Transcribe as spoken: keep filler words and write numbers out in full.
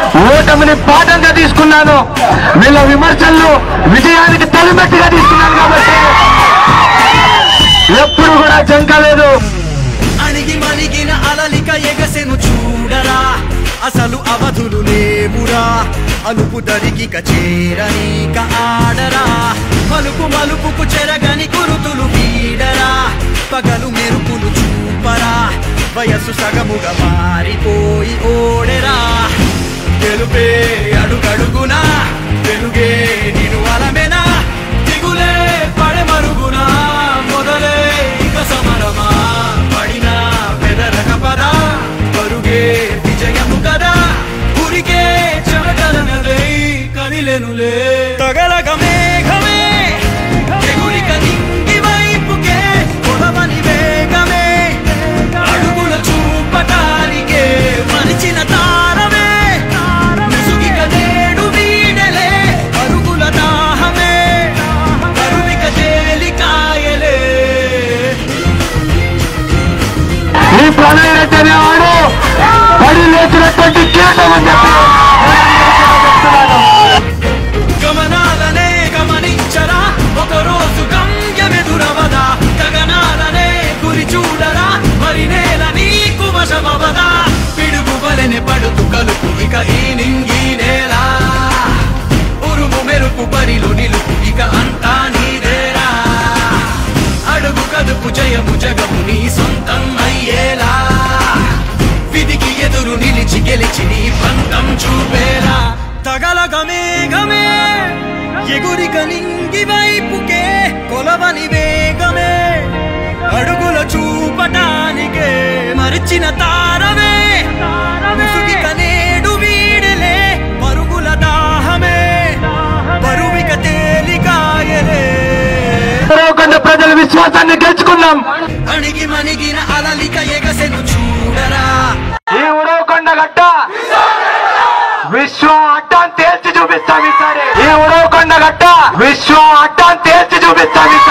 ఓటమిని పాఠంగా తీసుకున్నాను, వీళ్ళ విమర్శలు విజయానికి తలిమెట్టుగా తీసుకున్నాను. కాబట్టి ఎప్పుడు కూడా జంకలేదు. అణిగి మణిగిన అలలిక ఎగసెను చూడరా, అసలు అవధులు లేవురా, అలుపు దరికిక చేరనీక ఆడరా, మలుపు మలుపుకు చెరగని గురుతులు వీడరా, పగలు మెరుపులు చూపరా, వయస్సు సగముగా మారిపోయి ఓడెరా, గెలుపే అడుగడుగునా, వెలుగే నిను అలమెనా, దిగులే పడె మరుగునా, మొదలే ఇక సమరమా, పడినా పెదరక పదా, పరుగే విజయము కదా, ఉరికే చెమటలనలే కదిలెనులే, తగలగ మేఘమే ఎగురిక నింగి వైపుకే, కొలవని వేగమే అడుగుల చూపటానికే, మరిచిన తారమే ముసుగిక నేడు వీడలే, అరుగుల దాహమే కరువిక తేలికాయలే. ఈ ప్రణయ్ రెడ్డి అనేవాడు పడి లేచినటువంటి కీటం అని చెప్పి గమనాలనే గమనించరా, ఒకరోజు గమ్యమెదురవదా, గగనాలనే గురి చూడరా, మరి నేల నీకు వశమవదా, పిడుగు వలెనే పడుతు కలుపు ఇక ఈ నింగి నేల, ఉరుము మెరుపు బరిలో నిలుపు ఇక అంతా నీదేరా, అడుగు కదుపు జయము జగము నీ సొంతం అయ్యేలా, విధికి ఎదురు నిలిచి గెలిచి నీ పంతం చూపేలా, తగలగ మేఘమే ఎగురిక నింగి వైపుకే, కొలవని వేగమే అడుగుల చూపటానికే, మరిచిన తారమే ముసుగిక నేడు వీడలే, పరుగుల దాహమే బరువిక తేలికాయలే. ఉరవకొండ ప్రజల విశ్వాసాన్ని గెలుచుకున్నాం. అణిగి మణిగిన అలలిక ఎగసెను చూడరా, ఈ ఉరవకొండ గడ్డ విశ్వం అడ్డాన్ని తేల్చి చూపిస్తాం ఈసారి. ఈ ఉరవకొండ గడ్డ విశ్వం అడ్డాన్ని తేల్చి చూపిస్తాం ఈసారి.